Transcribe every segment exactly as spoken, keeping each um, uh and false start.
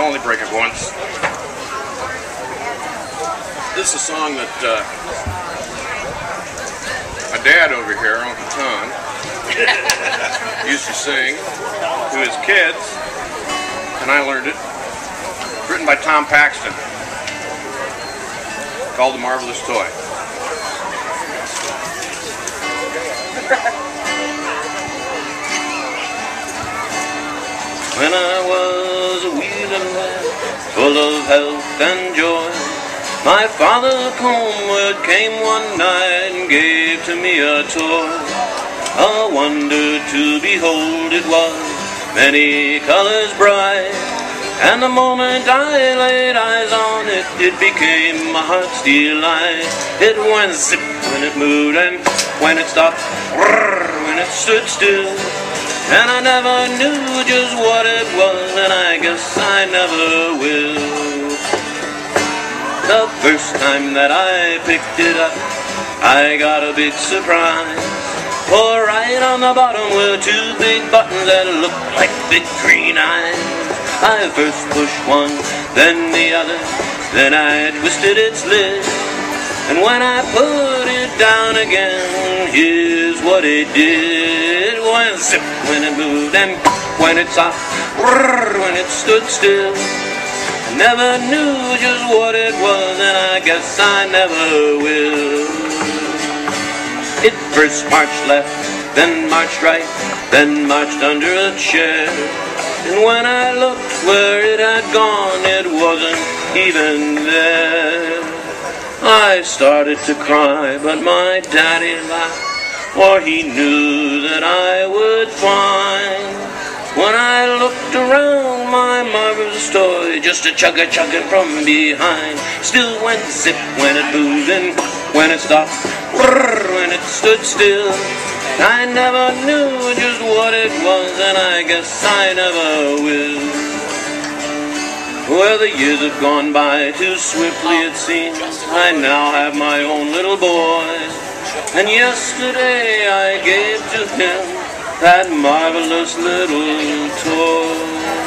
only break it once. This is a song that uh, my dad over here, Uncle Tom, used to sing to his kids, and I learned it. It's written by Tom Paxton, called The Marvelous Toy. When I was a wee little lad, full of health and joy, my father homeward came one night and gave to me a toy. A wonder to behold it was, many colors bright, and the moment I laid eyes on it, it became my heart's delight. It went zip when it moved, and when it stopped, brrr, when it stood still. And I never knew just what it was, and I guess I never will. The first time that I picked it up, I got a big surprise. For right on the bottom were two big buttons that looked like big green eyes. I first pushed one, then the other, then I twisted its lid. And when I put it down again, here's what it did. It went zip when it moved, and when it stopped, brrr, when it stood still. I never knew just what it was, and I guess I never will. It first marched left, then marched right, then marched under a chair. And when I looked where it had gone, it wasn't even there. I started to cry, but my daddy laughed, for he knew that I would find. When I looked around, my marvelous toy just a chugga-chugging from behind still went zip when it moved, and when it stopped, brrr, when it stood still. I never knew just what it was, and I guess I never will. Well, the years have gone by too swiftly, it seems. I now have my own little boy, and yesterday I gave to him that marvelous little toy.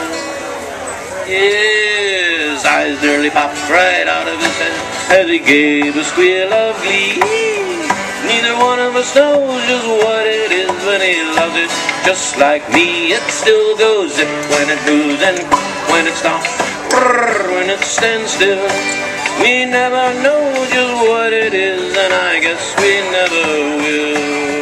His eyes nearly popped right out of his head as he gave a squeal of glee. Neither one of us knows just what it is, but he loves it just like me. It still goes zip when it moves, and when it stops, brrr, when it stands still. We never know just what it is, and I guess we never will.